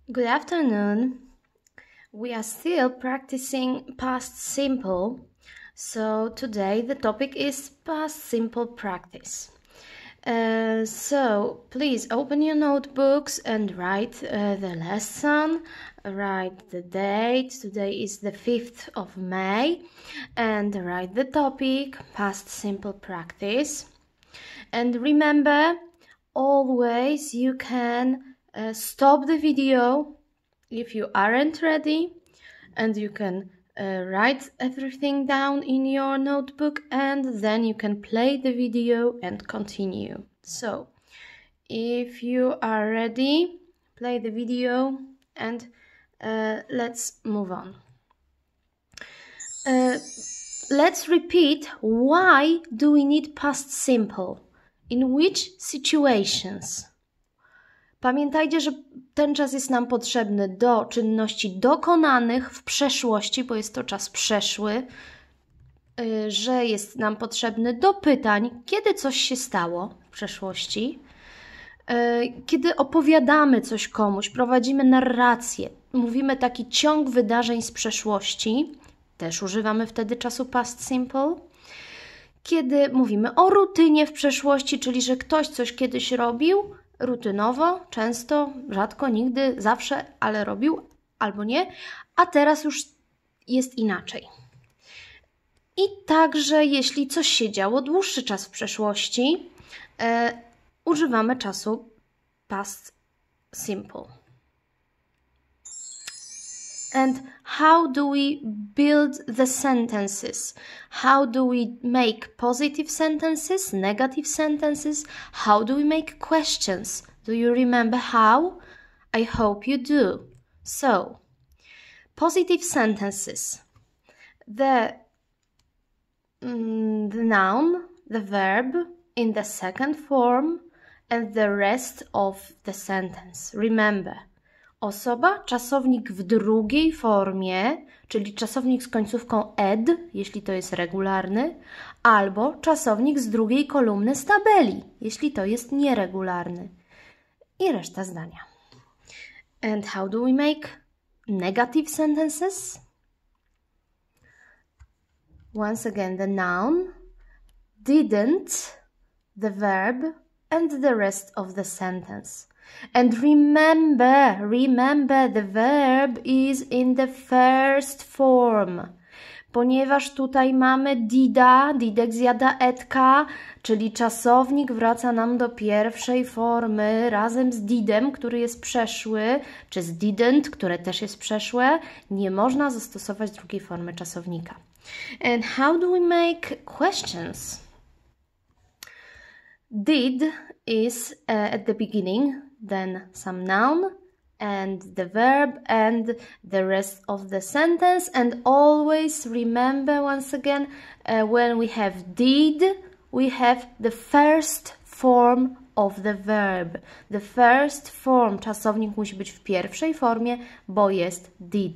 Good afternoon. We are still practicing past simple. So today the topic is past simple practice. So please open your notebooks and write the lesson, write the date. Today is the 5th of May, and write the topic, past simple practice. And remember, always you can stop the video if you aren't ready, and you can write everything down in your notebook, and then you can play the video and continue. So if you are ready, play the video and let's move on. Let's repeat, why do we need past simple? In which situations? Pamiętajcie, że ten czas jest nam potrzebny do czynności dokonanych w przeszłości, bo jest to czas przeszły, że jest nam potrzebny do pytań, kiedy coś się stało w przeszłości, kiedy opowiadamy coś komuś, prowadzimy narrację, mówimy taki ciąg wydarzeń z przeszłości, też używamy wtedy czasu past simple. Kiedy mówimy o rutynie w przeszłości, czyli że ktoś coś kiedyś robił, rutynowo, często, rzadko, nigdy, zawsze, ale robił albo nie, a teraz już jest inaczej. I także jeśli coś się działo dłuższy czas w przeszłości, używamy czasu past simple. And how do we build the sentences? How do we make positive sentences, negative sentences? How do we make questions? Do you remember how? I hope you do. So, positive sentences. The noun, the verb in the second form, and the rest of the sentence. Remember. Osoba, czasownik w drugiej formie, czyli czasownik z końcówką ed, jeśli to jest regularny, albo czasownik z drugiej kolumny z tabeli, jeśli to jest nieregularny. I reszta zdania. And how do we make negative sentences? Once again, the noun, didn't, the verb, and the rest of the sentence. And remember, the verb is in the first form. Ponieważ tutaj mamy didek zjada edka, czyli czasownik wraca nam do pierwszej formy razem z didem, który jest przeszły, czy z didn't, które też jest przeszłe. Nie można zastosować drugiej formy czasownika. And how do we make questions? Did is at the beginning, then some noun and the verb and the rest of the sentence. And always remember, once again, when we have did, we have the first form of the verb. The first form, czasownik musi być w pierwszej formie, bo jest did.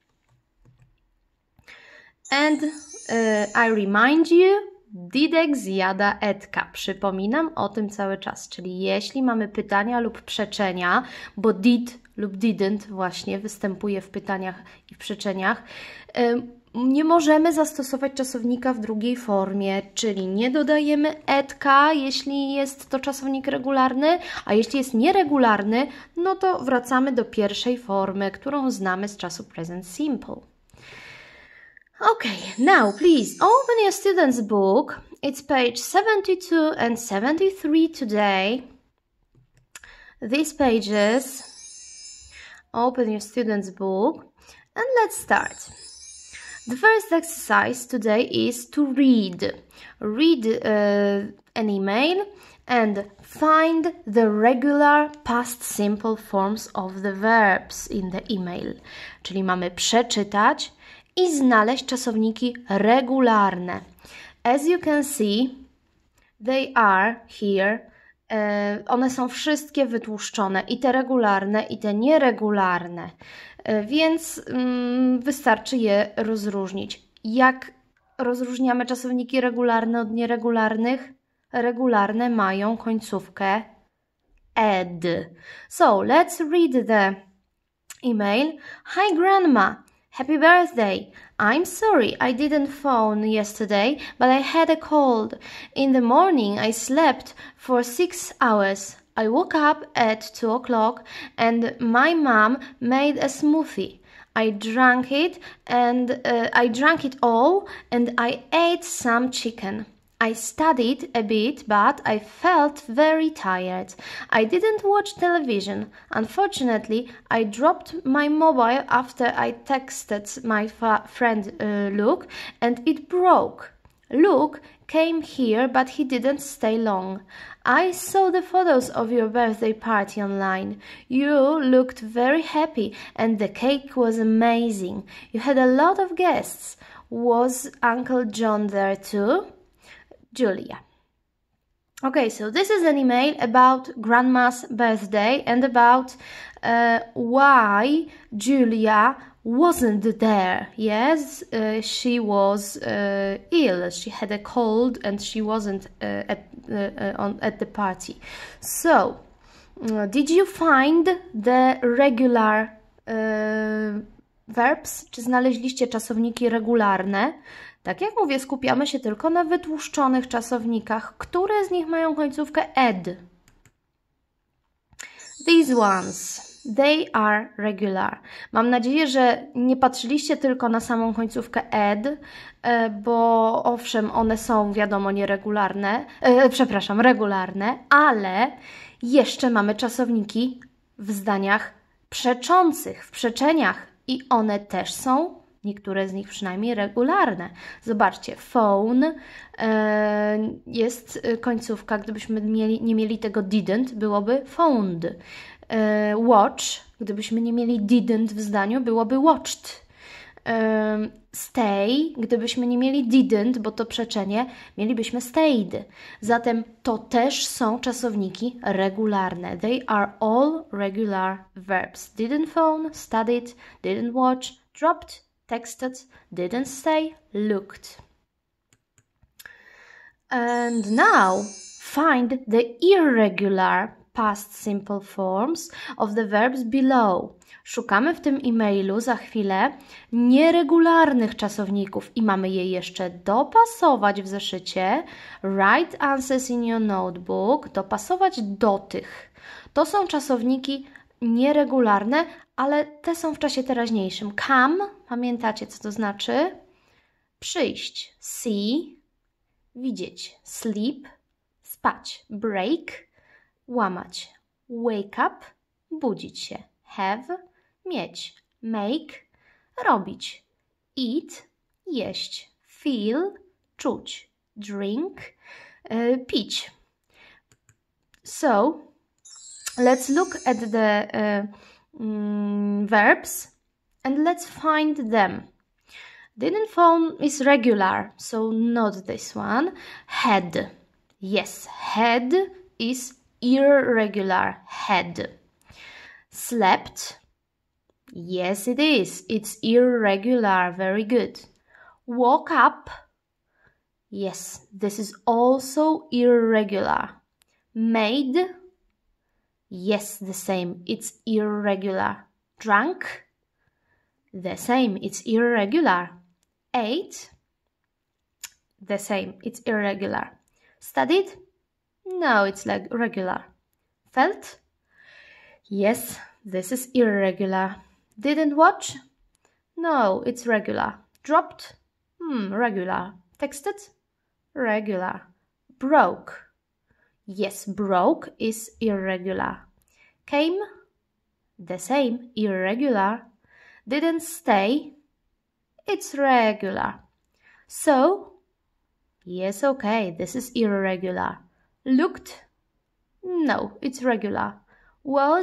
And I remind you, didek zjada edka. Przypominam o tym cały czas, czyli jeśli mamy pytania lub przeczenia, bo did lub didn't właśnie występuje w pytaniach i w przeczeniach, nie możemy zastosować czasownika w drugiej formie, czyli nie dodajemy edka, jeśli jest to czasownik regularny, a jeśli jest nieregularny, no to wracamy do pierwszej formy, którą znamy z czasu present simple. Okay, now please open your student's book. It's page 72 and 73 today. These pages. Open your student's book and let's start. The first exercise today is to read. Read an email and find the regular past simple forms of the verbs in the email. Czyli mamy przeczytać i znaleźć czasowniki regularne. As you can see, they are here. One są wszystkie wytłuszczone, i te regularne, i te nieregularne. Więc wystarczy je rozróżnić. Jak rozróżniamy czasowniki regularne od nieregularnych? Regularne mają końcówkę ed. So, let's read the Email. Hi Grandma, happy birthday. I'm sorry I didn't phone yesterday, but I had a cold. In the morning I slept for 6 hours. I woke up at 2 o'clock and my mom made a smoothie. I drank it all and I ate some chicken. I studied a bit, but I felt very tired. I didn't watch television. Unfortunately, I dropped my mobile after I texted my friend Luke, and it broke. Luke came here, but he didn't stay long. I saw the photos of your birthday party online. You looked very happy, and the cake was amazing. You had a lot of guests. Was Uncle John there too? Julia. Okay, so this is an email about Grandma's birthday and about why Julia wasn't there. Yes, she was ill. She had a cold and she wasn't at the party. So, did you find the regular verbs? Czy znaleźliście czasowniki regularne? Tak jak mówię, skupiamy się tylko na wytłuszczonych czasownikach. Które z nich mają końcówkę ed? These ones, they are regular. Mam nadzieję, że nie patrzyliście tylko na samą końcówkę ed, bo owszem, one są, wiadomo, nieregularne, regularne, ale jeszcze mamy czasowniki w zdaniach przeczących, w przeczeniach i one też są, niektóre z nich przynajmniej, regularne. Zobaczcie, phone jest końcówka, gdybyśmy nie mieli tego didn't, byłoby phoned. Watch, gdybyśmy nie mieli didn't w zdaniu, byłoby watched. Stay, gdybyśmy nie mieli didn't, bo to przeczenie, mielibyśmy stayed. Zatem to też są czasowniki regularne. They are all regular verbs. Didn't phone, studied, didn't watch, dropped, texted, didn't stay, looked. And now find the irregular past simple forms of the verbs below. Szukamy w tym e-mailu za chwilę nieregularnych czasowników i mamy je jeszcze dopasować w zeszycie. Write answers in your notebook. Dopasować do tych. To są czasowniki nieregularne, ale te są w czasie teraźniejszym. Come, pamiętacie co to znaczy? Przyjść. See, widzieć. Sleep, spać. Break, łamać. Wake up, budzić się. Have, mieć. Make, robić. Eat, jeść. Feel, czuć. Drink, pić. So, let's look at the verbs and let's find them. Didn't phone is regular, so not this one. Had. Yes, had is irregular. Had. Slept. Yes, it is. It's irregular. Very good. Woke up. Yes, this is also irregular. Made. Yes, the same. It's irregular. Drank. The same. It's irregular. Ate. The same. It's irregular. Studied. No, it's like regular. Felt. Yes, this is irregular. Didn't watch. No, it's regular. Dropped. Regular. Texted. Regular. Broke. Yes, broke is irregular. Came. The same. Irregular. Didn't stay. It's regular. So, yes, okay, this is irregular. Looked. No, it's regular. Was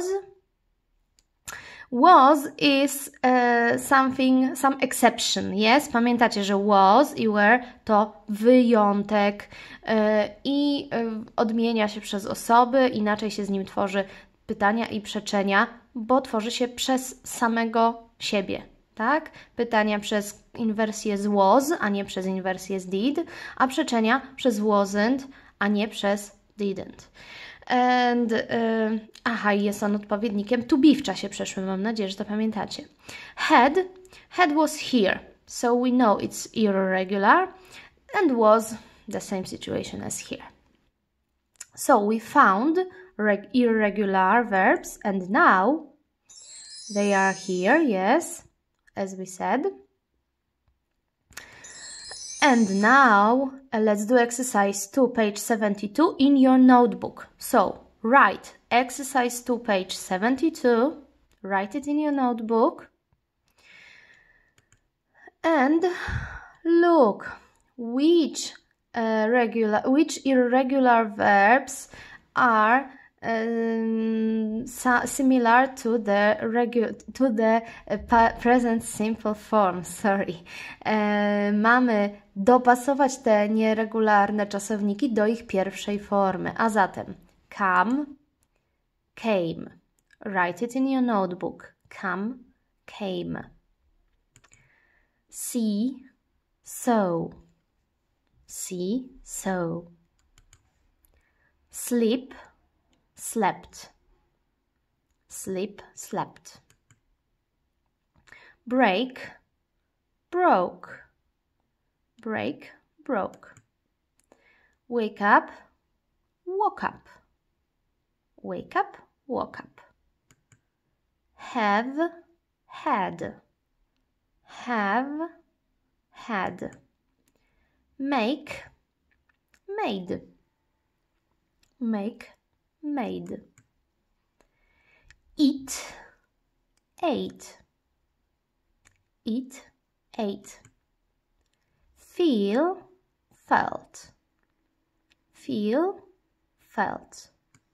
is some exception, yes? Pamiętacie, że was i were to wyjątek i odmienia się przez osoby, inaczej się z nim tworzy pytania i przeczenia, bo tworzy się przez samego siebie, tak? Pytania przez inwersję z was, a nie przez inwersję z did, a przeczenia przez wasn't, a nie przez didn't. And, aha, jest on odpowiednikiem to be w czasie przeszłym. Mam nadzieję, że to pamiętacie. Had was here. So we know it's irregular and was the same situation as here. So we found irregular verbs and now they are here, yes, as we said. And now let's do exercise 2, page 72 in your notebook. So write exercise 2, page 72, write it in your notebook. And look which irregular verbs are similar to the present simple form. Sorry. Mamy dopasować te nieregularne czasowniki do ich pierwszej formy. A zatem come, came. Write it in your notebook. Come, came. See, saw. See, saw. Sleep, slept. Sleep, slept. Break, broke. Break, broke. Wake up, woke up. Wake up, woke up. Have, had. Have, had. Make, made. Make, made. Eat, ate. Eat, ate. Feel, felt. Feel, felt.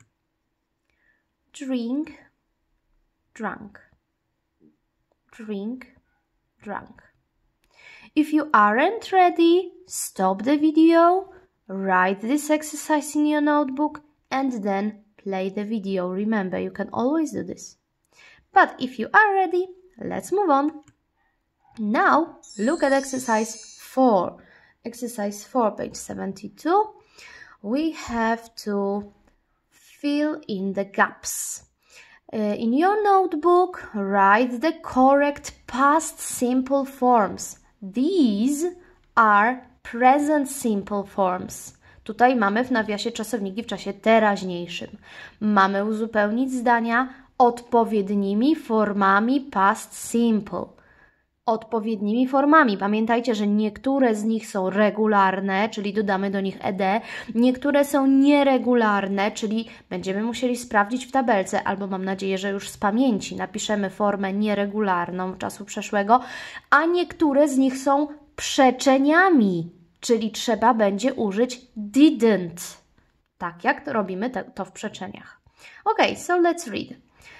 Drink, drunk. Drink, drunk. If you aren't ready, stop the video, write this exercise in your notebook, and then play the video. Remember, you can always do this. But if you are ready, let's move on. Now, look at exercise 4. Exercise 4, page 72. We have to fill in the gaps. In your notebook, write the correct past simple forms. These are present simple forms. Tutaj mamy w nawiasie czasowniki w czasie teraźniejszym. Mamy uzupełnić zdania odpowiednimi formami past simple. Odpowiednimi formami. Pamiętajcie, że niektóre z nich są regularne, czyli dodamy do nich ed, niektóre są nieregularne, czyli będziemy musieli sprawdzić w tabelce, albo mam nadzieję, że już z pamięci napiszemy formę nieregularną czasu przeszłego, a niektóre z nich są przeczeniami, czyli trzeba będzie użyć didn't, tak jak robimy to w przeczeniach. Ok, so let's read.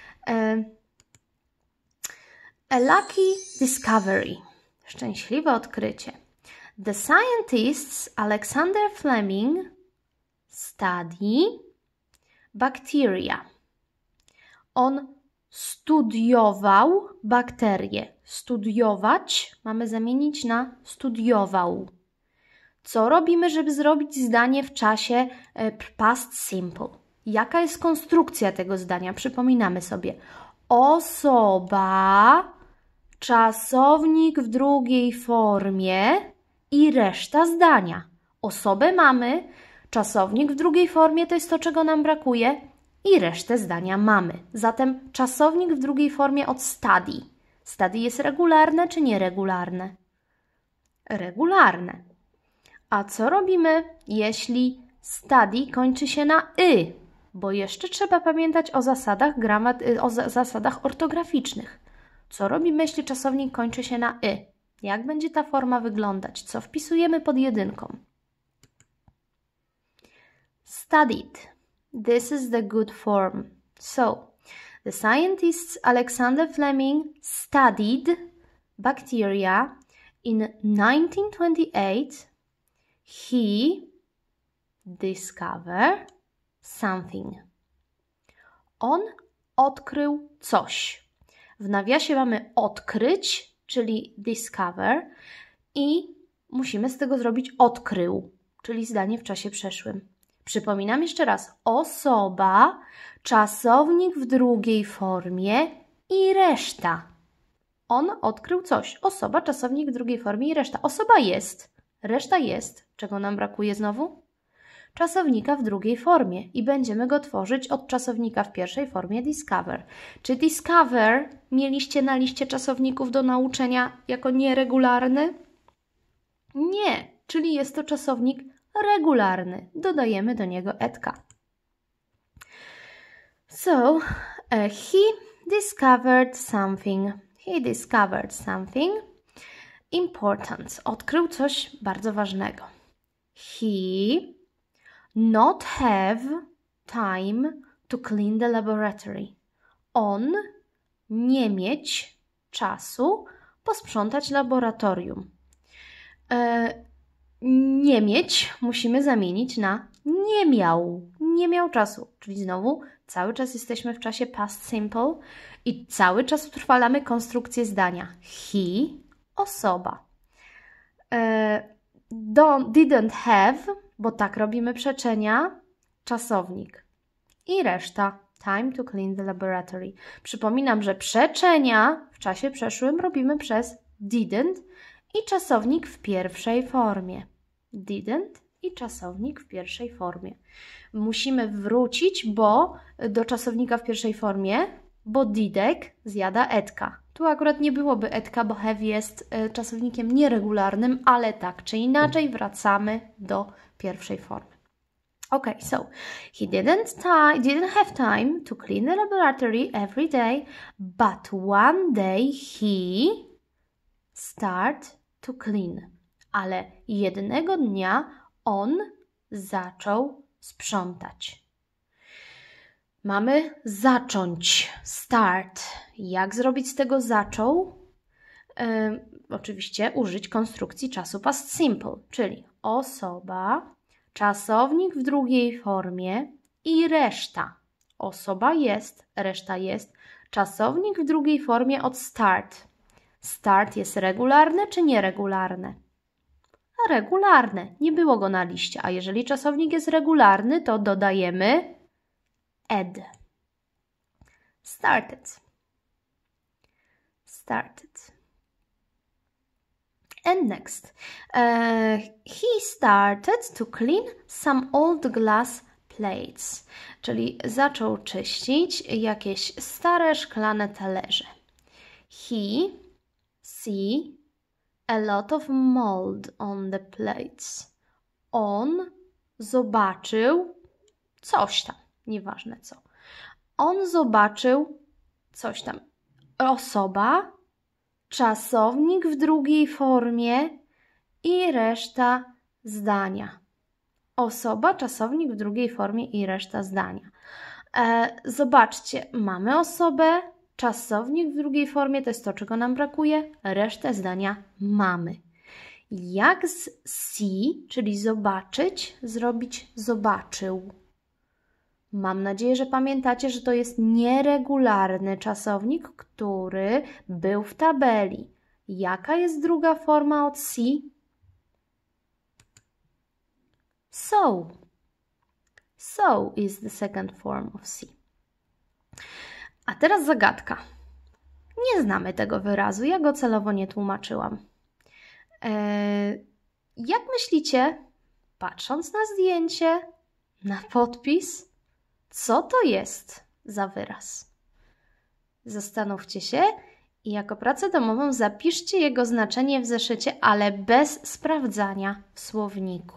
A lucky discovery. Szczęśliwe odkrycie. The scientists Alexander Fleming study bacteria. On studiował bakterie. Studiować mamy zamienić na studiował. Co robimy, żeby zrobić zdanie w czasie past simple? Jaka jest konstrukcja tego zdania? Przypominamy sobie. Osoba, czasownik w drugiej formie i reszta zdania. Osobę mamy, czasownik w drugiej formie to jest to, czego nam brakuje i resztę zdania mamy. Zatem czasownik w drugiej formie od study. Study jest regularne czy nieregularne? Regularne. A co robimy, jeśli study kończy się na y? Bo jeszcze trzeba pamiętać o zasadach ortograficznych. Co robimy, jeśli czasownik kończy się na y? Jak będzie ta forma wyglądać? Co wpisujemy pod jedynką? Studied. This is the good form. So, the scientists Alexander Fleming studied bacteria in 1928. He discovered something. On odkrył coś. W nawiasie mamy odkryć, czyli discover i musimy z tego zrobić odkrył, czyli zdanie w czasie przeszłym. Przypominam jeszcze raz. Osoba, czasownik w drugiej formie i reszta. On odkrył coś. Osoba, czasownik w drugiej formie i reszta. Osoba jest. Reszta jest. Czego nam brakuje znowu? Czasownika w drugiej formie i będziemy go tworzyć od czasownika w pierwszej formie discover. Czy discover mieliście na liście czasowników do nauczenia jako nieregularny? Nie, czyli jest to czasownik regularny. Dodajemy do niego etka. So, he discovered something. He discovered something important. Odkrył coś bardzo ważnego. He not have time to clean the laboratory. On nie mieć czasu posprzątać laboratorium. Nie mieć musimy zamienić na nie miał. Nie miał czasu. Czyli znowu cały czas jesteśmy w czasie past simple i cały czas utrwalamy konstrukcję zdania. He, osoba. Didn't have, bo tak robimy przeczenia, czasownik. I reszta. Time to clean the laboratory. Przypominam, że przeczenia w czasie przeszłym robimy przez didn't i czasownik w pierwszej formie. Didn't i czasownik w pierwszej formie. Musimy wrócić do czasownika w pierwszej formie, bo didek zjada etka. Tu akurat nie byłoby etka, bo have jest czasownikiem nieregularnym, ale tak czy inaczej wracamy do pierwszej formy. Okay, so he didn't have time to clean the laboratory every day, but one day he started to clean. Ale jednego dnia on zaczął sprzątać. Mamy zacząć, start. Jak zrobić z tego zaczął? Oczywiście użyć konstrukcji czasu past simple, czyli osoba, czasownik w drugiej formie i reszta. Osoba jest, reszta jest. Czasownik w drugiej formie od start. Start jest regularny czy nieregularny? Regularny. Nie było go na liście. A jeżeli czasownik jest regularny, to dodajemy ed. Started. Started. And next. He started to clean some old glass plates. Czyli zaczął czyścić jakieś stare szklane talerze. He see a lot of mold on the plates. On zobaczył coś tam, nieważne co. On zobaczył coś tam. Osoba, czasownik w drugiej formie i reszta zdania. Osoba, czasownik w drugiej formie i reszta zdania. Zobaczcie, mamy osobę, czasownik w drugiej formie, to jest to, czego nam brakuje, resztę zdania mamy. Jak z see, czyli zobaczyć, zrobić zobaczył? Mam nadzieję, że pamiętacie, że to jest nieregularny czasownik, który był w tabeli. Jaka jest druga forma od see? So. So is the second form of see. A teraz zagadka. Nie znamy tego wyrazu, ja go celowo nie tłumaczyłam. Jak myślicie, patrząc na zdjęcie, na podpis, co to jest za wyraz? Zastanówcie się i jako pracę domową zapiszcie jego znaczenie w zeszycie, ale bez sprawdzania w słowniku.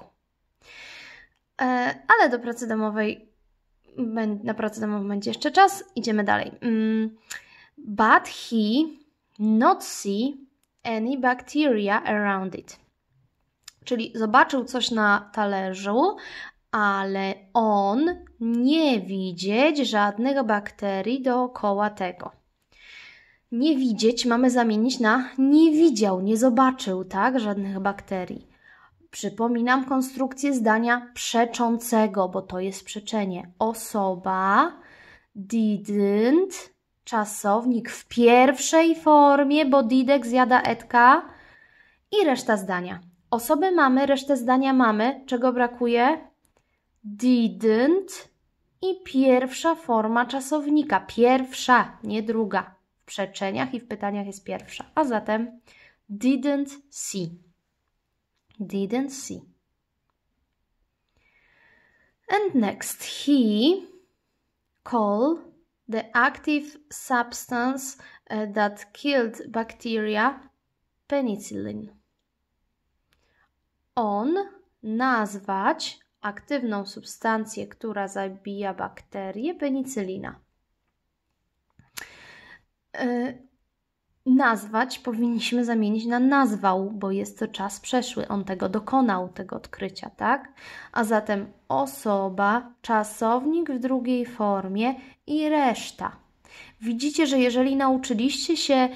Ale do pracy domowej, na pracę domową będzie jeszcze czas. Idziemy dalej. But he not see any bacteria around it. Czyli zobaczył coś na talerzu, ale on nie widzieć żadnych bakterii dookoła tego. Nie widzieć mamy zamienić na nie widział, nie zobaczył, tak? Żadnych bakterii. Przypominam konstrukcję zdania przeczącego, bo to jest przeczenie. Osoba, didn't, czasownik w pierwszej formie, bo didek zjada etka i reszta zdania. Osobę mamy, resztę zdania mamy. Czego brakuje? didn't i pierwsza forma czasownika. Pierwsza, nie druga. W przeczeniach i w pytaniach jest pierwsza. A zatem didn't see. Didn't see. And next, he called the active substance that killed bacteria penicillin. On nazwać aktywną substancję, która zabija bakterie, penicylina. Nazwać powinniśmy zamienić na nazwał, bo jest to czas przeszły. On tego dokonał, tego odkrycia, tak? A zatem osoba, czasownik w drugiej formie i reszta. Widzicie, że jeżeli nauczyliście się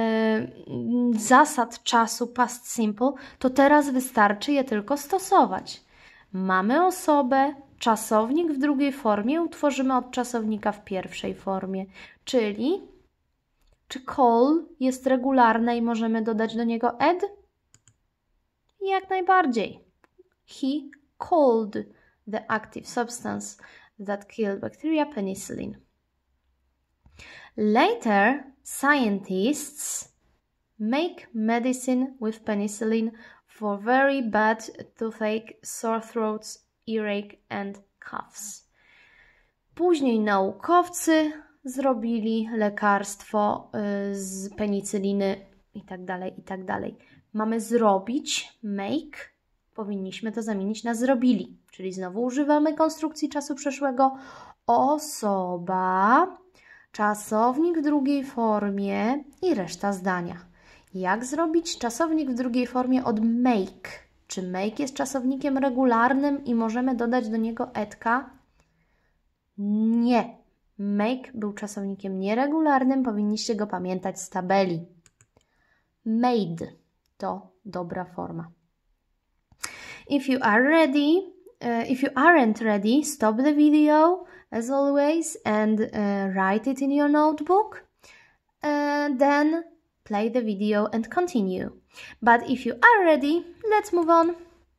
zasad czasu past simple, to teraz wystarczy je tylko stosować. Mamy osobę, czasownik w drugiej formie utworzymy od czasownika w pierwszej formie, czyli czy call jest regularne i możemy dodać do niego ed? Jak najbardziej. He called the active substance that killed bacteria penicillin. Later, scientists make medicine with penicillin for very bad toothache, sore throats, earache and coughs. Później naukowcy zrobili lekarstwo z penicyliny i tak dalej. Mamy zrobić, make, powinniśmy to zamienić na zrobili, czyli znowu używamy konstrukcji czasu przeszłego. Osoba, czasownik w drugiej formie i reszta zdania. Jak zrobić czasownik w drugiej formie od make? Czy make jest czasownikiem regularnym i możemy dodać do niego edka? Nie. Make był czasownikiem nieregularnym, powinniście go pamiętać z tabeli. Made to dobra forma. If you aren't ready, stop the video as always and write it in your notebook. Then play the video and continue. But if you are ready, let's move on.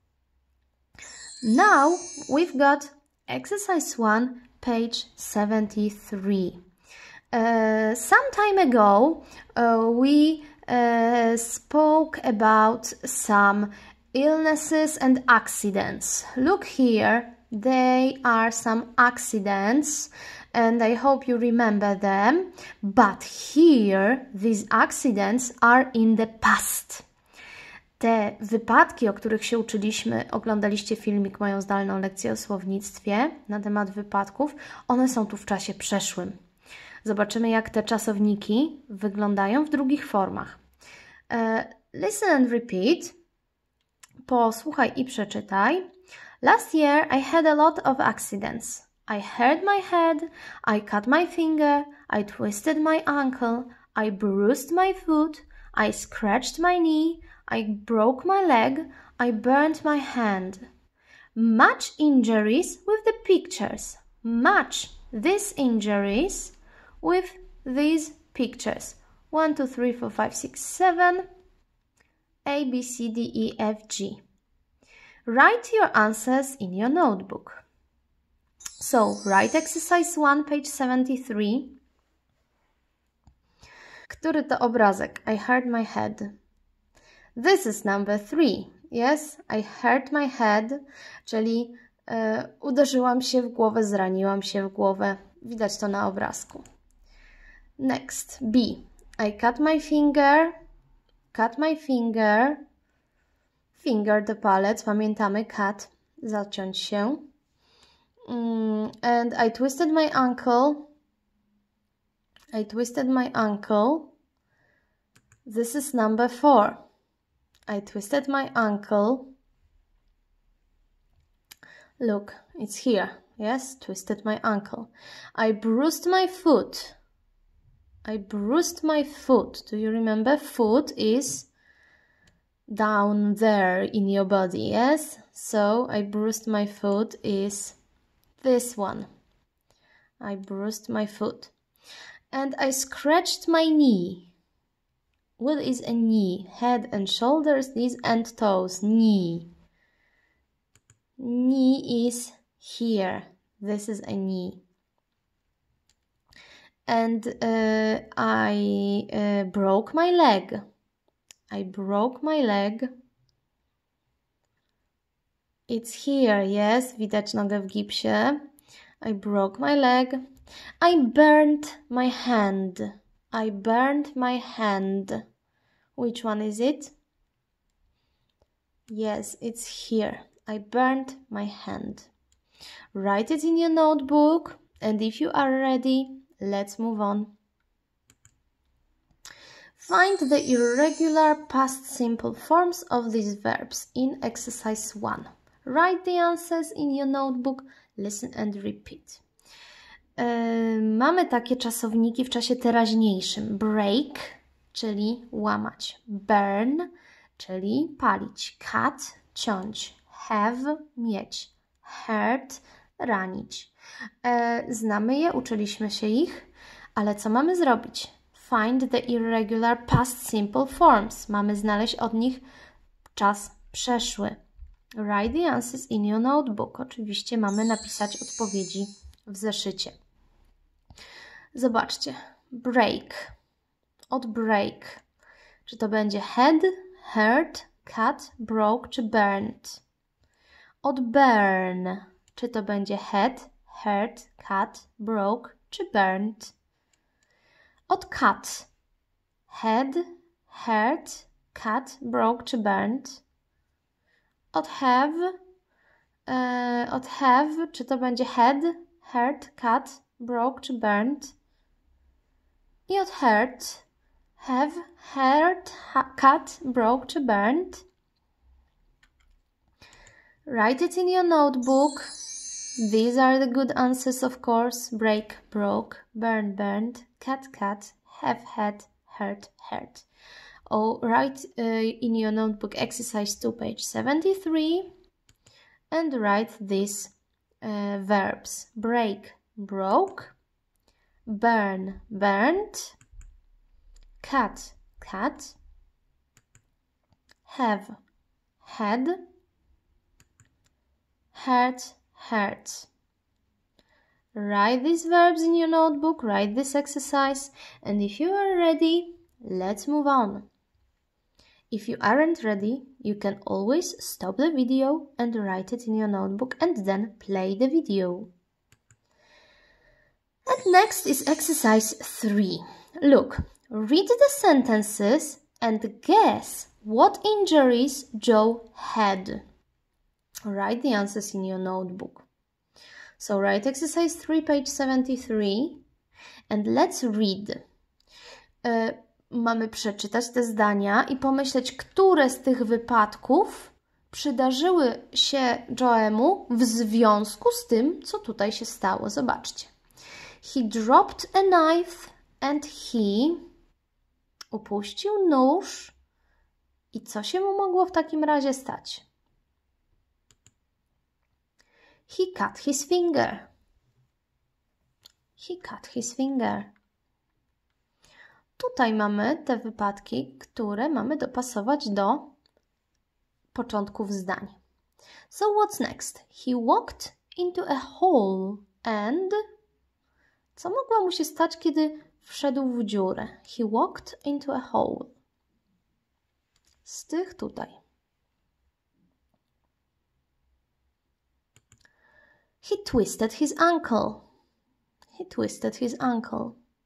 Now we've got exercise 1, page 73. Some time ago, we spoke about some illnesses and accidents. Look here, they are some accidents and I hope you remember them. But here, these accidents are in the past. Te wypadki, o których się uczyliśmy, oglądaliście filmik, moją zdalną lekcję o słownictwie na temat wypadków, one są tu w czasie przeszłym. Zobaczymy, jak te czasowniki wyglądają w drugich formach. Listen and repeat. Posłuchaj i przeczytaj. Last year I had a lot of accidents. I hurt my head, I cut my finger, I twisted my ankle, I bruised my foot, I scratched my knee, I broke my leg, I burned my hand. Match injuries with the pictures. Match these injuries with these pictures. 1, 2, 3, 4, 5, 6, 7. A, B, C, D, E, F, G. Write your answers in your notebook. So, write exercise 1, page 73. Który to obrazek? I hurt my head. This is number 3. Yes, I hurt my head, czyli uderzyłam się w głowę, zraniłam się w głowę. Widać to na obrazku. Next, B. I cut my finger. Cut my finger. Finger to palec, pamiętamy, cut, zaciąć się. And I twisted my ankle. I twisted my ankle. This is number 4. I twisted my ankle. Look, it's here. Yes, twisted my ankle. I bruised my foot. I bruised my foot. Do you remember? Foot is down there in your body, yes? So, I bruised my foot is this one. I bruised my foot. And I scratched my knee. What is a knee? Head and shoulders, knees and toes. Knee. Knee is Here. This is a knee. And I broke my leg. I broke my leg. It's here, yes. Widać nogę w gipsie. I broke my leg. I burned my hand. I burned my hand. Which one is it? Yes, it's here. I burned my hand. Write it in your notebook, and if you are ready, let's move on. Find the irregular past simple forms of these verbs in exercise 1. Write the answers in your notebook, listen and repeat. Mamy takie czasowniki w czasie teraźniejszym. Break, czyli łamać. Burn, czyli palić. Cut, ciąć. Have, mieć. Hurt, ranić. Znamy je, uczyliśmy się ich, ale co mamy zrobić? Find the irregular past simple forms. Mamy znaleźć od nich czas przeszły. Write the answers in your notebook. Oczywiście mamy napisać odpowiedzi w zeszycie. Zobaczcie. Break. Od break. Czy to będzie head, hurt, cut, broke czy burned? Od burn. Czy to będzie head, hurt, cut, broke czy burned? Od cut. Head, hurt, cut, broke czy burned? Od have. Czy to będzie head, hurt, cut, broke czy burned? I od hurt. Have, hurt, cut, broke czy burned? Write it in your notebook. These are the good answers, of course. Break, broke, burn, burned, cut, have, had, hurt. Or write in your notebook exercise 2, page 73, and write these verbs. Break, broke, burn, burned, cut, have, had, hurt. Write these verbs in your notebook, write this exercise, and if you are ready, let's move on. If you aren't ready, you can always stop the video and write it in your notebook and then play the video. And next is exercise 3. Look, read the sentences and guess what injuries Joe had. Write the answers in your notebook. So write exercise 3, page 73, and let's read. Mamy przeczytać te zdania i pomyśleć, które z tych wypadków przydarzyły się Joemu w związku z tym, co tutaj się stało. Zobaczcie. He dropped a knife and he upuścił nóż. I co się mu mogło w takim razie stać? He cut his finger. He cut his finger. Tutaj mamy te wypadki, które mamy dopasować do początków zdań. So what's next? He walked into a hole and... Co mogło mu się stać, kiedy wszedł w dziurę? He walked into a hole. Z tych tutaj. He twisted his ankle. He twisted his ankle.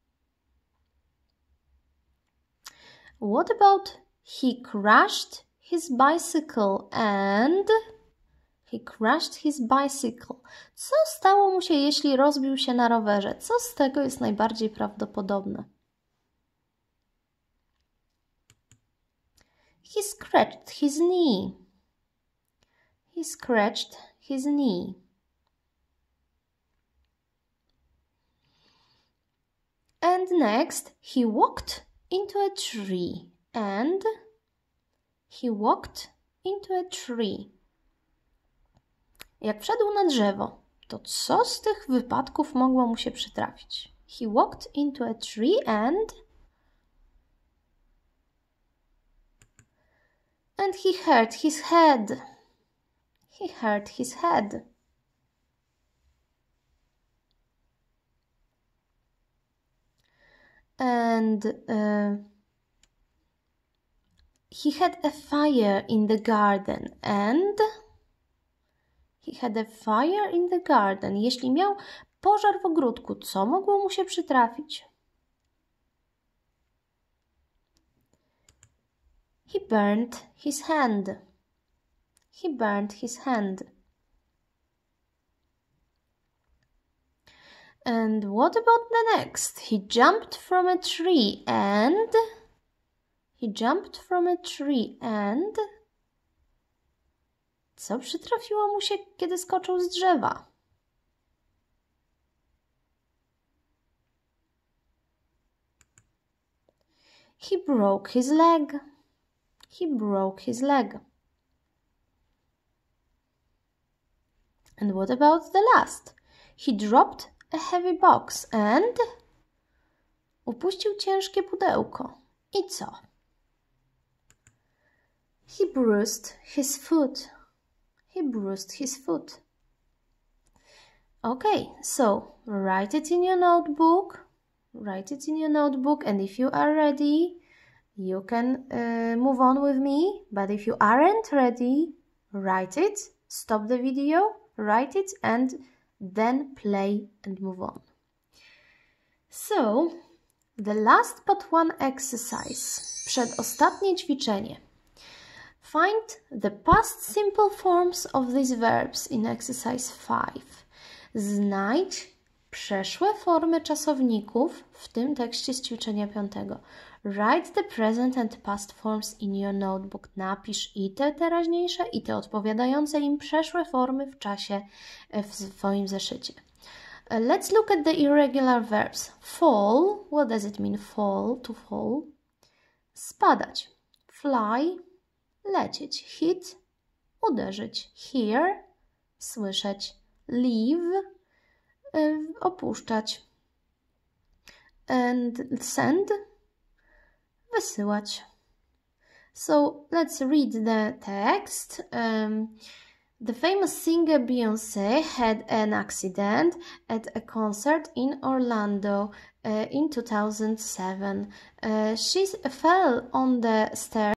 What about he crashed his bicycle and... He crashed his bicycle. Co stało mu się, jeśli rozbił się na rowerze? Co z tego jest najbardziej prawdopodobne? He scratched his knee. He scratched his knee. And next, he walked into a tree. And he walked into a tree. Jak wszedł na drzewo, to co z tych wypadków mogło mu się przytrafić? He walked into a tree and he hurt his head. He hurt his head. and he had a fire in the garden and he had a fire in the garden. Jeśli miał pożar w ogródku, co mogło mu się przytrafić? He burned his hand. He burned his hand. And what about the next? He jumped from a tree and... He jumped from a tree and... Co przytrafiło mu się, kiedy skoczył z drzewa? He broke his leg. He broke his leg. And what about the last? He dropped a heavy box and... Upuścił ciężkie pudełko. I co? He bruised his foot. He bruised his foot. Okay, so write it in your notebook. Write it in your notebook, and if you are ready, you can move on with me. But if you aren't ready, write it, stop the video, write it, and then play and move on. So, the last but one exercise. Przedostatnie ćwiczenie. Find the past simple forms of these verbs in exercise 5. Znajdź przeszłe formy czasowników w tym tekście z ćwiczenia 5. Write the present and past forms in your notebook. Napisz i te teraźniejsze, i te odpowiadające im przeszłe formy w czasie w swoim zeszycie. Let's look at the irregular verbs. Fall. What does it mean? Fall. To fall. Spadać. Fly. Lecieć. Hit. Uderzyć. Hear. Słyszeć. Leave. Opuszczać. And send. Wysyłać. So let's read the text. The famous singer Beyoncé had an accident at a concert in Orlando in 2007. She fell on the stairs